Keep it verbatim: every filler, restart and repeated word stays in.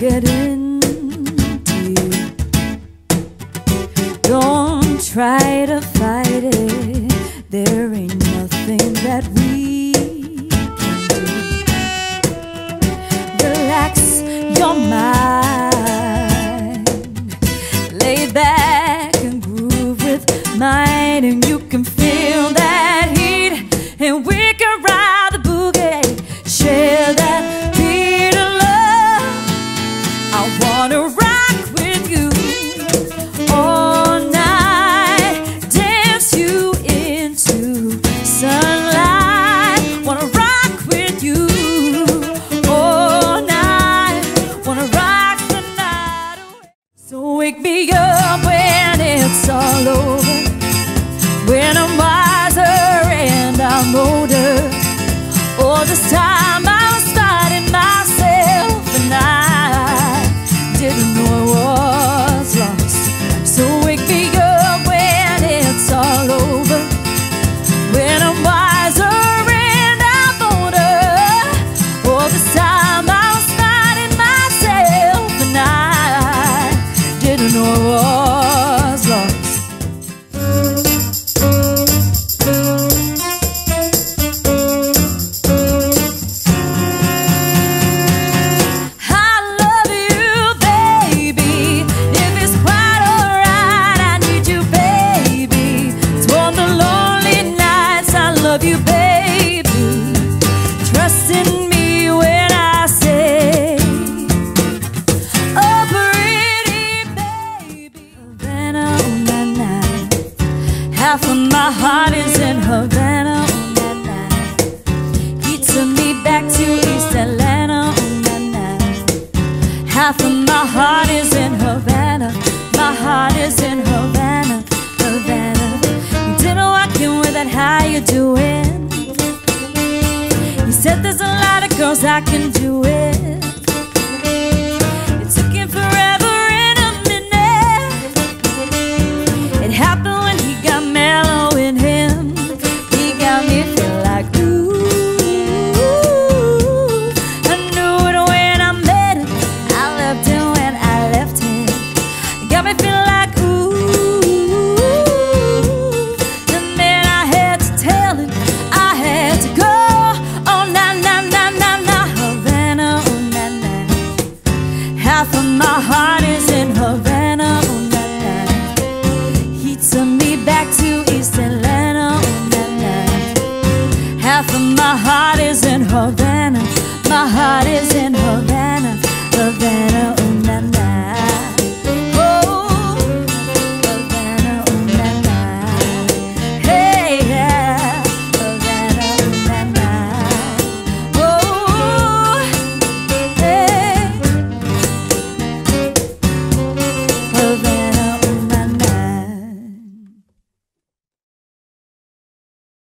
get into you. Don't try to fight it. There ain't nothing that we can do. Relax your mind, lay back and groove with mine, and you can feel that heat, and we can ride the boogie, share that beat of love. I wanna rock with you all night, dance you into sunlight. Wanna rock with you all night, wanna rock the night away. So wake me up when it's all over, when I'm wiser and I'm older. All this time I was fighting myself, and I didn't know I was lost. So wake me up when it's all over, when I'm wiser and I'm older. All this time I was fighting myself, and I didn't know I was lost. Love you, baby. Trust in me when I say, oh, pretty baby. Havana, oh, na, na. Half of my heart is in Havana, oh, na, na. He took me back to East Atlanta, oh, na, na. Half of my heart is in Havana, my heart is in Havana, Havana. Dinner walking with that, how you doing? He said there's a lot of girls I can do it. It took him forever and a minute. It happened when he got mellow in him. He got me feel like ooh. I knew it when I met him. I loved him when I left him. It got me feel like ooh. Half of my heart is in Havana, oh, na, na. He took me back to East Atlanta, oh, na, na. Half of my heart is in Havana, my heart is in Havana, Havana.